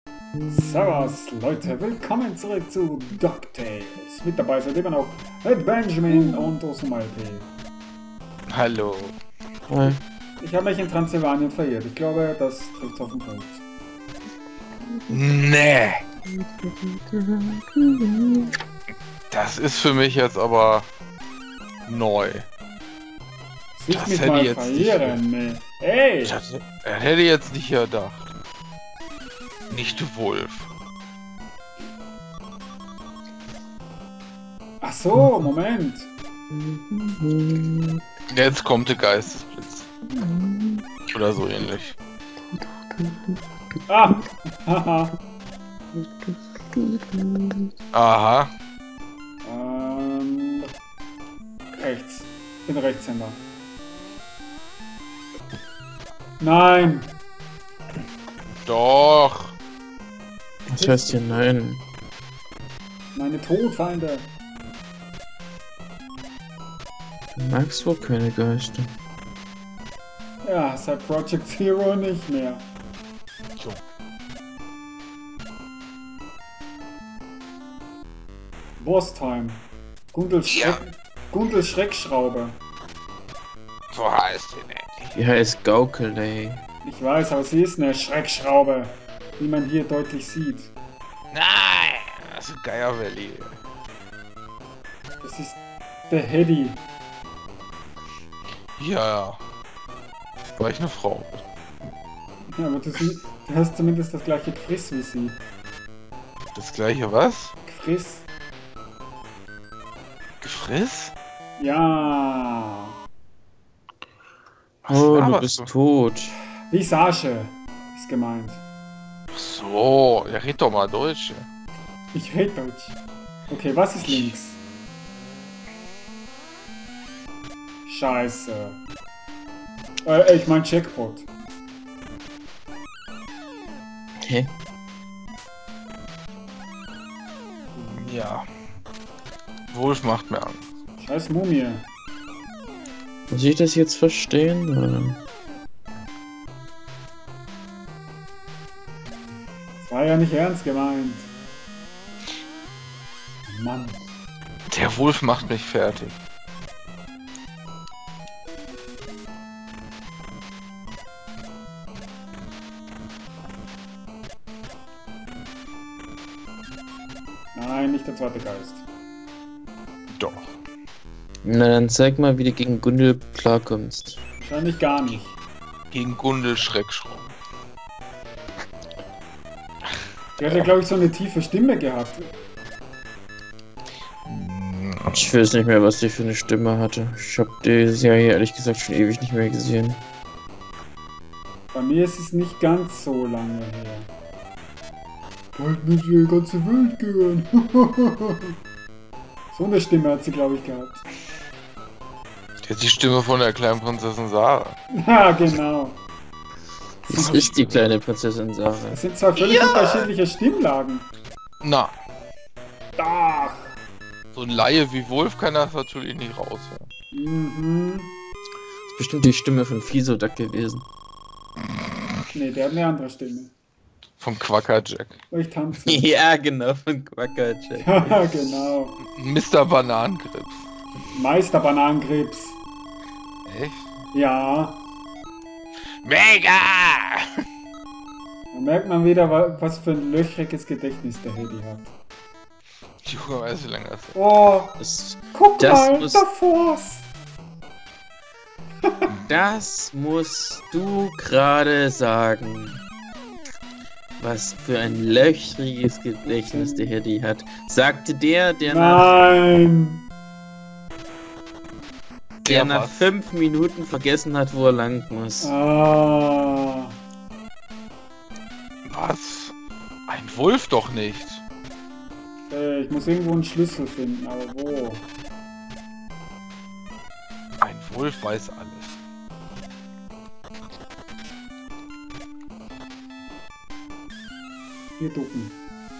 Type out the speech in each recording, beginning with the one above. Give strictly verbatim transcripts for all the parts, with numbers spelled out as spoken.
Servus Leute, willkommen zurück zu DuckTales. Mit dabei sind immer noch Ed Benjamin und Osumalpe. Hallo. Hi. Ich habe mich in Transsilvanien verirrt. Ich glaube, das trifft auf den Punkt. Nee. Das ist für mich jetzt aber neu. Sich Das mich hätte mal ich jetzt nicht verirren, nee. Ey! Das er hätte jetzt nicht gedacht. Nicht Wolf. Ach so, Moment. Jetzt kommt der Geistesblitz. Oder so ähnlich. Ah! Haha. Aha. ähm... Rechts. Ich bin Rechtshänder. Nein! Doch. Was heißt hier nein? Meine Todfeinde. Du magst wohl keine Geister. Ja, seit Project Zero nicht mehr. So. Boss Time. Gundels Ja. Schreck, Gundels Schreckschraube. So heißt sie nicht. Die heißt Gaukel, ey. Ich weiß, aber sie ist eine Schreckschraube. Wie man hier deutlich sieht. Nein. Das ist Geier Valley. Das ist der Hedy. Ja. War ich eine Frau. Ja, aber du, sie, du hast zumindest das gleiche Gefriss wie sie. Das gleiche was? Gefriss? Gefriss? Ja. Was Oh, du laberst bist du? tot. Visage ist gemeint. Ach so, ja, red doch mal Deutsch. Ich rede Deutsch. Okay, was ist links? Scheiße. Äh, ich mein Checkpot. Hä? Ja. Wolf macht mir Angst. Scheiß Mumie. Muss ich das jetzt verstehen? Oder? Das war ja nicht ernst gemeint. Mann. Der Wolf macht mich fertig. Nein, nicht der zweite Geist. Doch. Na dann zeig mal, wie du gegen Gundel klarkommst. Wahrscheinlich gar nicht. Gegen Gundel Schreckschraub. Der hat ja, glaube ich, so eine tiefe Stimme gehabt. Ich weiß nicht mehr, was die für eine Stimme hatte. Ich hab die Serie ehrlich gesagt schon ewig nicht mehr gesehen. Bei mir ist es nicht ganz so lange her. Bald muss die ganze Welt gehören. So eine Stimme hat sie, glaube ich, gehabt. Das ist die Stimme von der kleinen Prinzessin Sarah. Ja, genau. Das ist die kleine Prinzessin Sarah. Das sind zwar völlig Ja. unterschiedliche Stimmlagen. Na, Ach. so ein Laie wie Wolf kann das natürlich nicht raushören. Mhm. Das ist bestimmt die Stimme von Fisodak gewesen. Nee, der hat eine andere Stimme. Vom Quackerjack. Weil ich tanze. Ja, genau, von Quackerjack. Ja, genau. Mister Bananengrips. Meister Bananengrips. Echt? Ja. Mega! Da merkt man wieder, wa- was für ein löchriges Gedächtnis der Hedy hat. Junge, weiß wie lange das ist. Oh, Das, guck Das mal, muss- der Force. das musst du gerade sagen. Was für ein löchriges Gedächtnis der Hedy hat. Sagte der, der nach, Nein. der Ja, nach was? fünf Minuten vergessen hat, wo er lang muss. Ah. Was? Ein Wolf doch nicht. Äh, ich muss irgendwo einen Schlüssel finden, aber wo? Ein Wolf weiß alles. Hier ducken.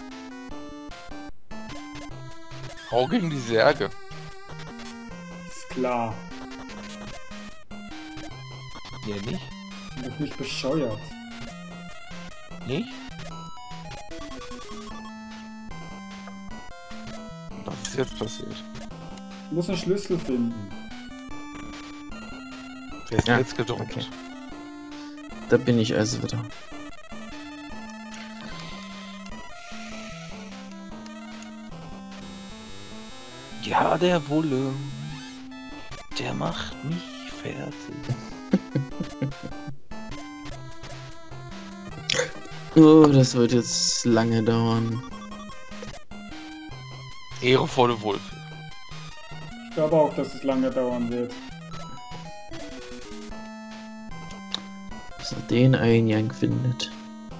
Hau gegen die Särge. Ist klar. Nee, nicht? Bin doch nicht bescheuert. Nicht? Was ist jetzt passiert? Ich muss einen Schlüssel finden. Der ist Ja, jetzt gedruckt. okay. Da bin ich also wieder. Ja, der Wulle. Der macht mich fertig. Oh, das wird jetzt lange dauern. Ehrevolle Wolf. Ich glaube auch, dass es lange dauern wird. Dass er den Eingang findet.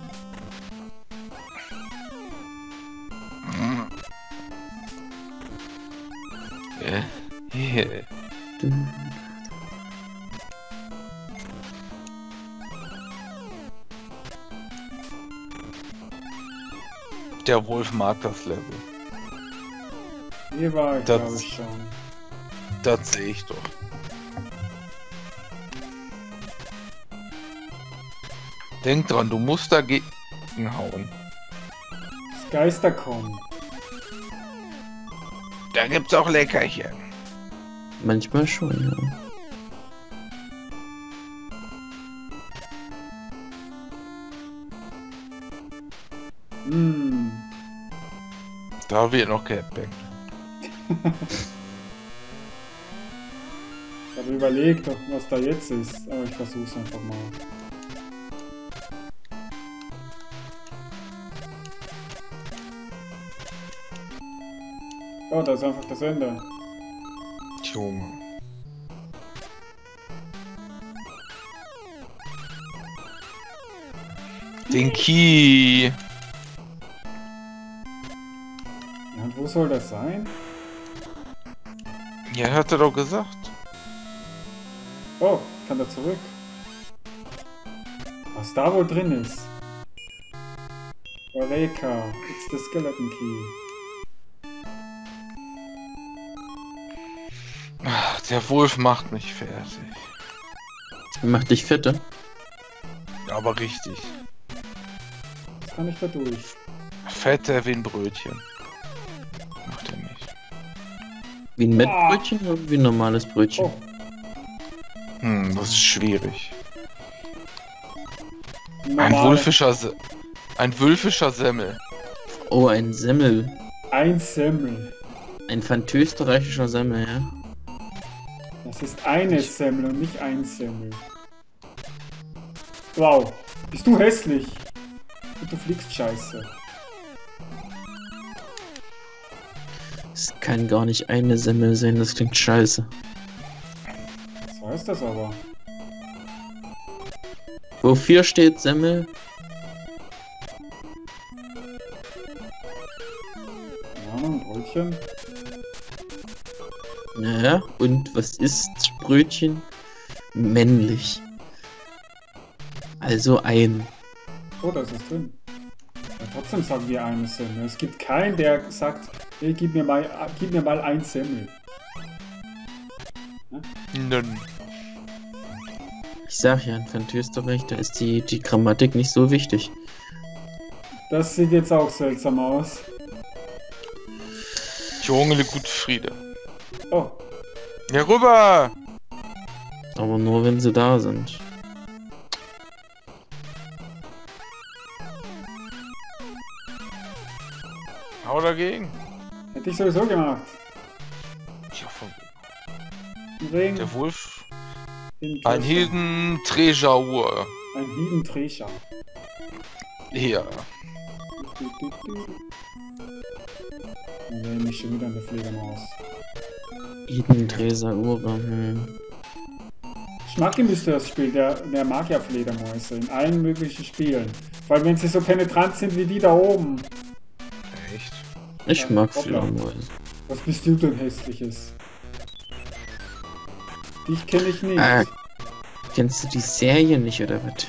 Yeah. Yeah. Du. Der Wolf mag das Level. Hier war ich, Das- glaube ich, schon. Das sehe ich doch. Denk dran, du musst dagegen hauen. Das Geister kommen. Da gibt's auch Leckerchen. Manchmal schon, ja. Hm. Da wird noch gehappy. Ich habe überlegt, ob- was da jetzt ist, aber ich versuch's einfach mal. Oh, da ist einfach das Ende. Junge. Den Key. Ja, und wo soll das sein? Ja, hat er doch gesagt. Oh, kann da zurück. Was da wohl drin ist? Eureka, it's the skeleton key. Ach, der Wolf macht mich fertig. Mach dich fette. Aber richtig. Was kann ich da durch? Fetter wie ein Brötchen. Macht er nicht. Wie ein Mettbrötchen oder wie ein normales Brötchen? Oh, Hm, das ist schwierig. Ein normal. wulfischer Se Ein wülfischer Semmel. Oh, ein Semmel. Ein Semmel. Ein französischer Semmel, ja. Das ist eine Semmel und nicht ein Semmel. Wow, bist du hässlich? Und du fliegst scheiße. Es kann gar nicht eine Semmel sein, das klingt scheiße. So heißt das aber. Wofür steht Semmel? Keine Ahnung, Brötchen. Naja, und was ist Brötchen? Männlich. Also ein. Oh, da ist es drin. Ja, trotzdem sagen wir eine Semmel. Es gibt keinen, der sagt, hey, gib mir mal, gib mir mal ein Semmel. Nön. Ich sag ja, in Französisch, da ist die, die Grammatik nicht so wichtig. Das sieht jetzt auch seltsam aus. Junge, gut Friede. Oh, Ja, rüber! Aber nur wenn sie da sind. Hau dagegen. hätte ich sowieso gemacht. Ja, von Ein Ring. der Wolf. in Ein Kiste. Hidden Treasure. Ein Hidden Treasure. Ja. Du, du, du. Dann wäre ich schon wieder eine Fledermaus. Eden Treser Ure. Hm. Ich mag den Mysterious-Spiel, der, der mag ja Fledermäuse in allen möglichen Spielen. Vor allem wenn sie so penetrant sind wie die da oben. Echt? Ich Ja, mag hoppla. Fledermäuse. Was bist du denn hässliches? Dich kenne ich nicht. Ah, kennst du die Serie nicht oder was?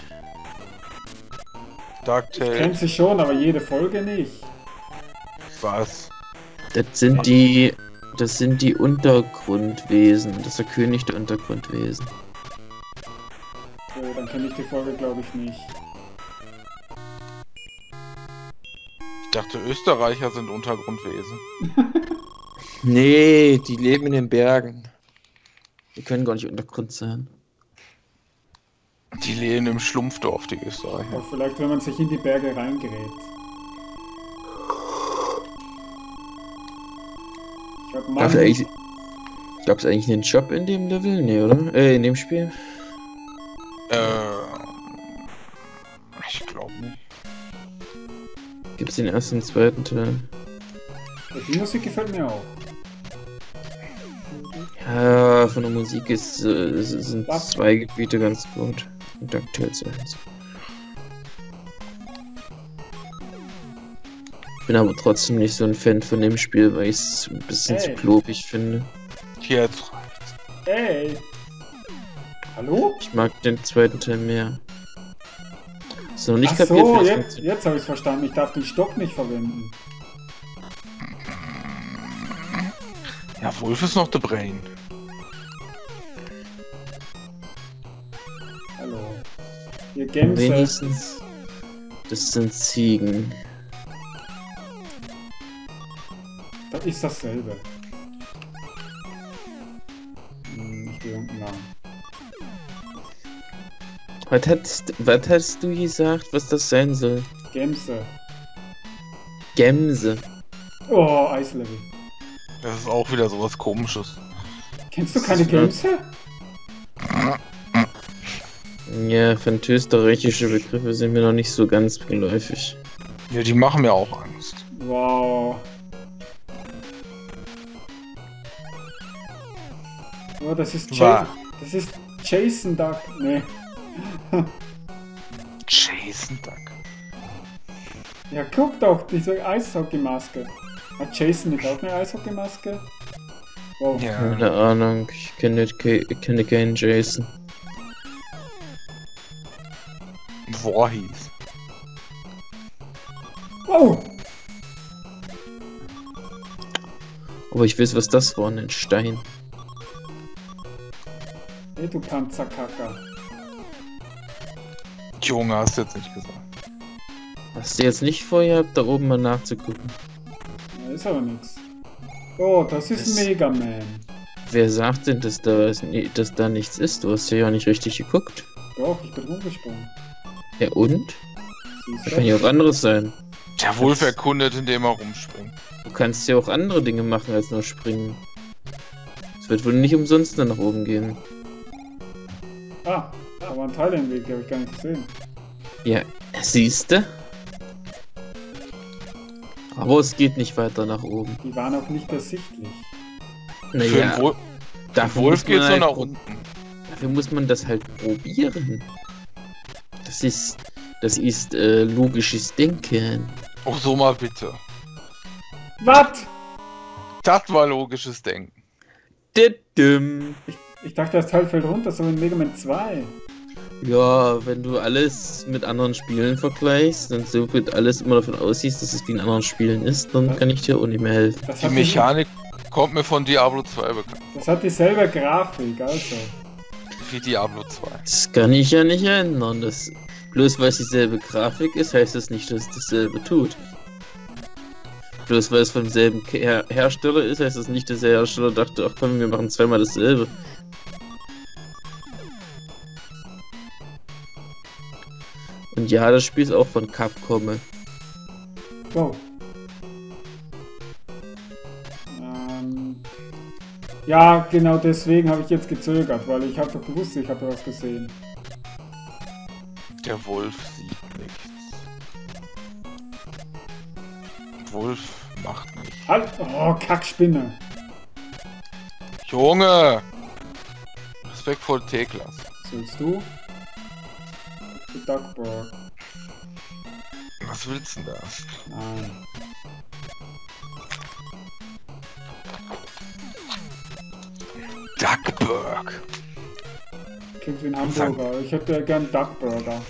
Ich DuckTales. kenne sie schon, aber jede Folge nicht. Was? Das sind die. Das sind die Untergrundwesen. Das ist der König der Untergrundwesen. So, dann kenne ich die Folge glaube ich nicht. Ich dachte, Österreicher sind Untergrundwesen. Nee, die leben in den Bergen. Die können gar nicht Untergrund sein. Die leben im Schlumpfdorf, die Österreicher. Auch vielleicht, wenn man sich in die Berge reingerät. Ich hab Gab's mal... eigentlich, gab's eigentlich einen Job in dem Level? Nee, oder? Äh, in dem Spiel? Äh, ich glaube nicht. Gibt's den ersten und zweiten Teil? Die Musik gefällt mir auch. Ja, von der Musik ist, äh, sind Was? zwei Gebiete ganz gut. Und DuckTales eins. Bin aber trotzdem nicht so ein Fan von dem Spiel, weil ich es ein bisschen Hey. zu klobig finde. Jetzt reicht's. Ey! Hallo? Ich mag den zweiten Teil mehr. Hast du noch nicht Ach kapiert, so, wie das jetzt, funktioniert? jetzt habe ich es verstanden. Ich darf den Stock nicht verwenden. Ja, Wolf ist noch the Brain. Hallo. Ihr Gänse. Wenigstens. Das sind Ziegen. Das ist dasselbe. Hm, ich will unten lang. Was hast, was hast du gesagt, was das sein soll? Gämse. Gemse. Oh, Eislevel. Das ist auch wieder sowas Komisches. Kennst du keine Das war- Gämse? Ja, österreichische Begriffe sind mir noch nicht so ganz geläufig. Ja, die machen mir auch Angst. Wow. Oh, das ist Wa- Jason. Das ist Jason Duck. Nee. Jason Duck. Ja, guck doch, diese Eishockeymaske. Hat Jason nicht auch eine Eishockeymaske? Wow. Ja. Keine Ahnung, ich kenne, ke- ich kenne keinen Jason. Voorhees. Wow. Aber ich weiß, was das war, ein Stein. Hey, du Panzerkacker. Junge, hast du jetzt nicht gesagt. Hast du jetzt nicht vorgehabt, da oben mal nachzugucken? Da ist aber nichts. Oh, das ist Das- Mega Man. Wer sagt denn, dass da, was- nee, dass da nichts ist? Du hast ja ja nicht richtig geguckt. Doch, ich bin rumgesprungen. Ja und? Siehst Da du? kann ja auch anderes sein. Der Wolf erkundet, indem er rumspringt. Du kannst ja auch andere Dinge machen als nur springen. Es wird wohl nicht umsonst nur nach oben gehen. Ah, da war ein Teil im Weg, den habe ich gar nicht gesehen. Ja, siehste? Aber es geht nicht weiter nach oben. Die waren auch nicht ersichtlich. Für Naja, den Wolf, dafür Wolf muss man geht's nur halt nach pro- unten. Dafür muss man das halt probieren. Das ist, das ist äh, logisches Denken. Oh, so mal bitte. Was? Das war logisches Denken. Didim. Ich, ich dachte, das Teil fällt runter, so in Mega Man zwei. Ja, wenn du alles mit anderen Spielen vergleichst und so gut alles immer davon aussiehst, dass es wie in anderen Spielen ist, dann kann ich dir auch nicht mehr helfen. Das Die hat, Mechanik kommt mir von Diablo zwei bekannt. das hat dieselbe Grafik, also. Wie Diablo zwei. Das kann ich ja nicht ändern. Das, bloß weil es dieselbe Grafik ist, heißt das nicht, dass es dasselbe tut. Bloß weil es vom selben Ke- Her Hersteller ist, heißt das nicht, dass der Hersteller dachte, ach komm, wir machen zweimal dasselbe. Und ja, das Spiel ist auch von Capcom. Go. Ähm, ja, genau deswegen habe ich jetzt gezögert, weil ich habe doch gewusst, ich habe was gesehen. Der Wolf sieht nichts. Wolf macht nichts. Halt! Oh, Kackspinne! Junge! Respektvoll T-Klasse. Was willst du? Die Duckburg. Was willst du denn da? Nein. Duckburg. Klingt wie ein Hamburger. Ich hätte gern Duckburger.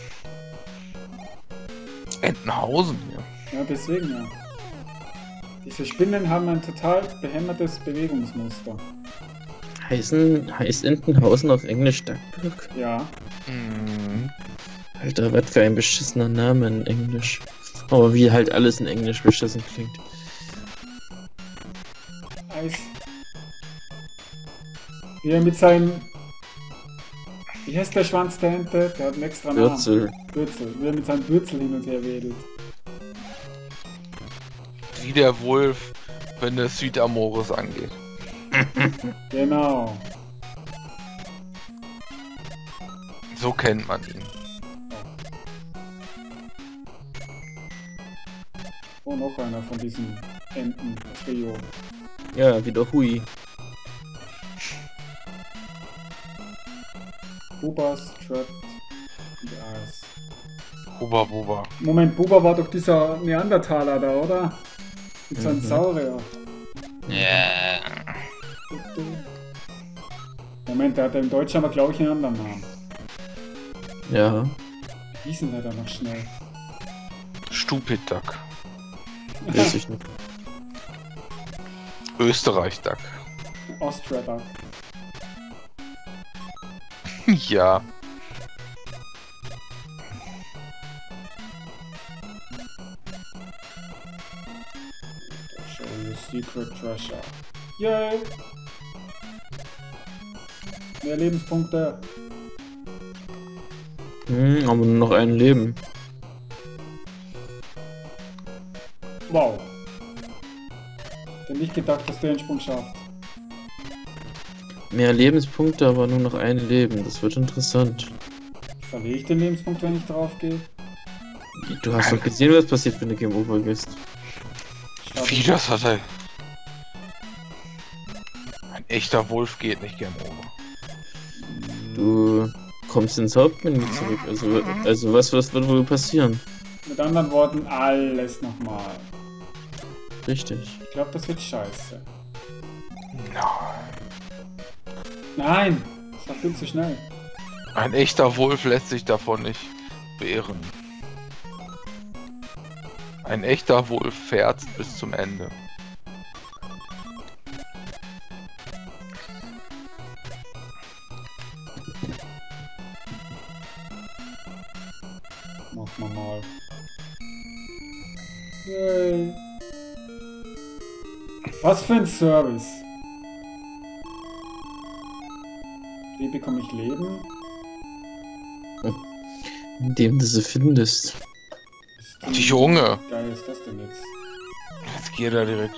Entenhausen hier. Ja, deswegen ja. Diese Spinnen haben ein total behämmertes Bewegungsmuster. Heißen, heißt Entenhausen auf Englisch Duckburg? Ja. Mhm. Alter, was für ein beschissener Name in Englisch. Aber wie halt alles in Englisch beschissen klingt. Eis. Wie er mit seinem... Wie heißt der Schwanz der Ente? Der hat einen extra Namen. Bürzel. Bürzel. Wie er mit seinem Bürzel hin und her wedelt. Wie der Wolf, wenn es Südamoris angeht. Genau. So kennt man ihn. Oh, noch einer von diesen Enten-Trio. Ja, wieder Hui. Bubas, Trapped und Eis. Buba Buba. Moment, Buba war doch dieser Neandertaler da, oder? Mit seinem Mhm. Saurier. Ja. Moment, der hat im Deutschen aber glaube ich einen anderen Namen. Ja. Wie hieß denn der da noch schnell? Stupid Duck. Weiß ich nicht. Österreich Duck. Austria Duck. Ja. Show you secret treasure. Yay! Mehr Lebenspunkte. Hm, aber nur noch ein Leben. Wow. Ich hätte nicht gedacht, dass der den Sprung schafft. Mehr Lebenspunkte, aber nur noch ein Leben. Das wird interessant. Verliere ich den Lebenspunkt, wenn ich drauf gehe? Du hast doch gesehen, was passiert, wenn du Game Over gehst. Wie, das hat er... Ein echter Wolf geht nicht Game Over. Du kommst ins Hauptmenü zurück. Also, also was, was wird wohl passieren? Mit anderen Worten, alles nochmal. Richtig. Ich glaube, das wird scheiße. Nein. Nein! Das war viel zu schnell. Ein echter Wolf lässt sich davon nicht beirren. Ein echter Wolf fährt bis zum Ende. Machen wir mal. Yay. Was für ein Service. Wie bekomme ich Leben? Indem du sie findest. Die Junge! Wie geil ist das denn jetzt? Jetzt geht er direkt.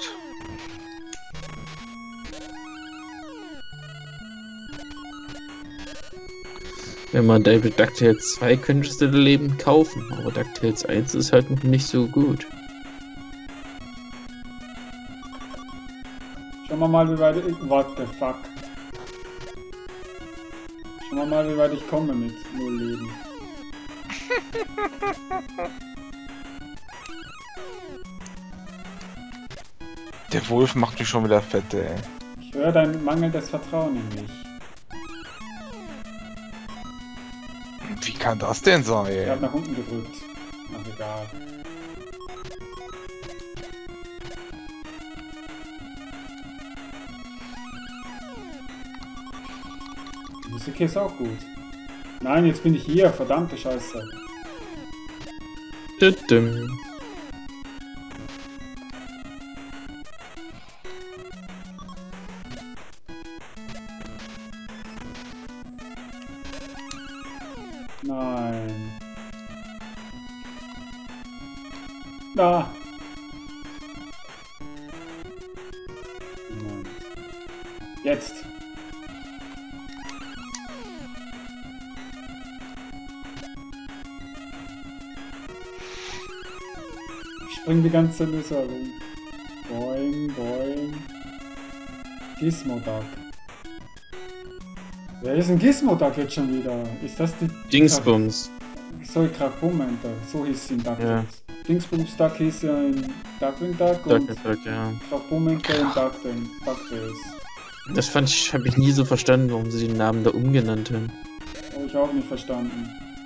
Wenn man Devil DuckTales zwei könntest du Leben kaufen, aber DuckTales eins ist halt noch nicht so gut. Schauen wir mal, wie weit ich... What the fuck? Schauen wir mal, wie weit ich komme mit null Leben. Der Wolf macht mich schon wieder fett, ey. Ich höre dein mangelndes Vertrauen in mich. Wie kann das denn sein, Ich ey? habe nach unten gedrückt. Ach, egal. Die Musik hier ist auch gut. Nein, jetzt bin ich hier. Verdammte Scheiße. Tütüm. Nein. Da. Nein. Jetzt. Ich spring die ganze Nüsse rum. Boing, boing. Gizmo Duck. Wer ist ein Gizmo Duck jetzt schon wieder? Ist das die... Dingsbums. Sorry, Krachbummente. So hieß sie in Duck. Ja. Dingsbums Duck hieß ja in Duckwing Duck und Duck, Duck, ja. Krachbummente in Ducktails. Ducktails. Das fand ich, habe ich nie so verstanden, warum sie den Namen da umgenannt haben. Habe ich auch nicht verstanden.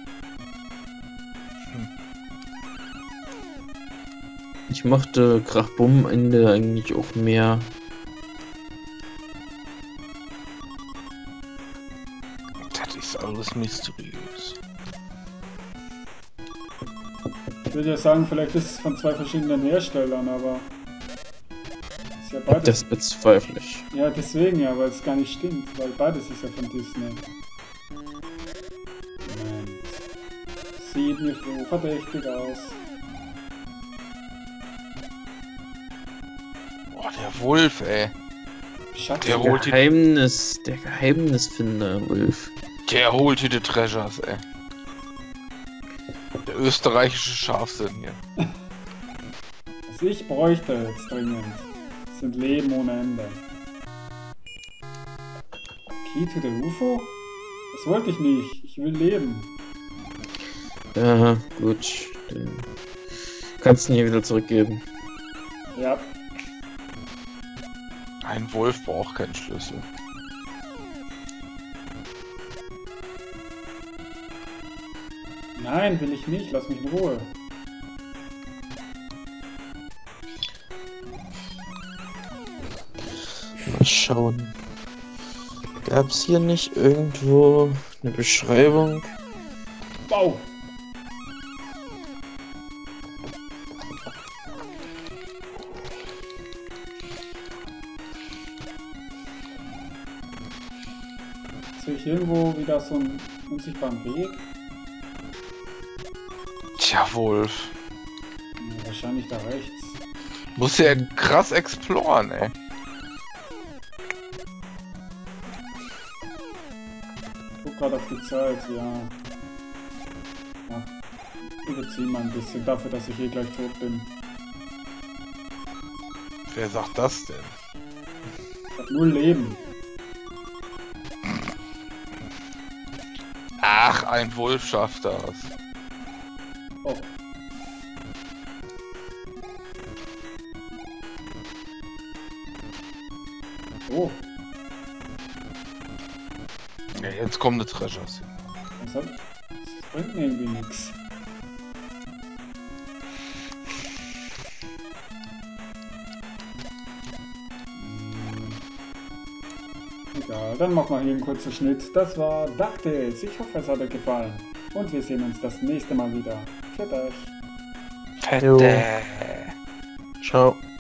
Ich mochte Krachbumm Ende eigentlich auch mehr. Das ist alles mysteriös. würde ja sagen, vielleicht ist es von zwei verschiedenen Herstellern, aber... Ist ja beides... Das bezweifle ich. Ja, deswegen ja, weil es gar nicht stimmt, weil beides ist ja von Disney. Moment. Sieht mir so verdächtig aus. Boah, der Wolf, ey. Schatz, Der holt die, Geheimnis, der Geheimnisfinder, Wolf. der holt hier die Treasures, ey. Der österreichische Scharfsinn hier. was ich bräuchte jetzt dringend, sind Leben ohne Ende. Key to the U F O? Das wollte ich nicht. Ich will leben. Ja, gut. Dann kannst du ihn hier wieder zurückgeben. Ja. Ein Wolf braucht keinen Schlüssel. Nein, will ich nicht. Lass mich in Ruhe. Mal schauen. Gab es hier nicht irgendwo eine Beschreibung? Wow. Sehe ich irgendwo wieder so einen unsichtbaren Weg? Tja, Wolf. Ja, wahrscheinlich da rechts. Muss ja krass exploren, ey. Ich guck gerade auf die Zeit, ja. Ja. Überziehen mal ein bisschen dafür, dass ich eh gleich tot bin. Wer sagt das denn? Ich hab null Leben. Ach, ein Wolf schafft das. Oh. Oh. Ja, jetzt kommen die Treasures. Das, hat, das bringt mir irgendwie nichts. Egal, dann machen wir hier einen kurzen Schnitt. Das war DuckTales. Ich hoffe, es hat euch gefallen. Und wir sehen uns das nächste Mal wieder. Für euch. Fette. Ciao.